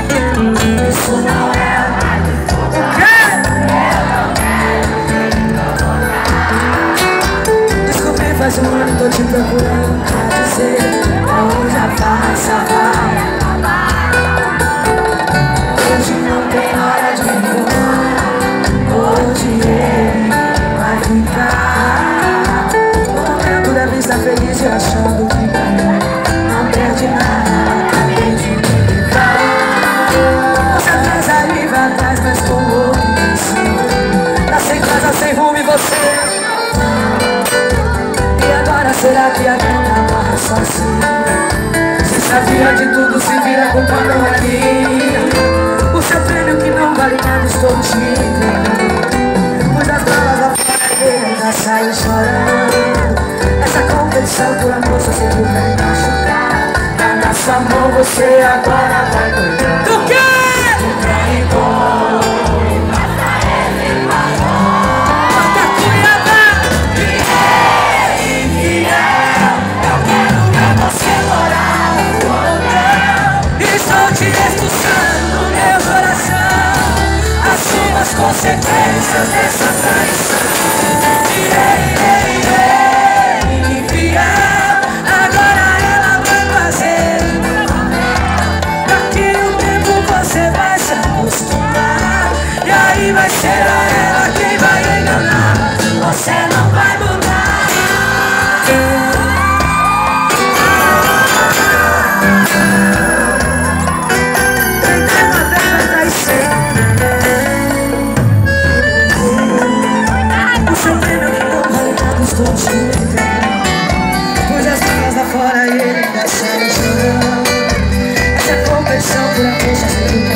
Isso não é mais o quê? Descobri faz um ano, tô te procurando pra dizer aonde a farsa vai acabar. Hoje não tem hora de ir embora, hoje ele vai ficar. No momento deve estar feliz e achando que ganhou, não perde nada, acabei de me livrar. Você atrás ali vai atrás, mas com outro em cima. Tá sem casa, sem rumo e você. E agora será que a grana amarra sozinha? Se sabia de tudo, se vira com quando aqui. O seu prêmio que não vale nada, estou te entregando. Pois as balas lá fora ele ainda saiu chorando. Essa competição por amor só serviu pra me machucar. Na nossa mão você agora vai cuidar. Do quê? Do traidor. Basta ele maior. Bota Cuiabá. Fiel, infiel. Eu quero ver você morar no hotel. Estou te expulsando do meu coração. Assuma as consequências dessa traição. Infiel, agora ela vai fazer. Daqui um tempo você vai se acostumar. E aí vai ser ela quem vai enganar. Você não vai mudar. Estou te entregando. Pois as balas lá fora ele ainda sai chorando. Essa competição por amor só serviu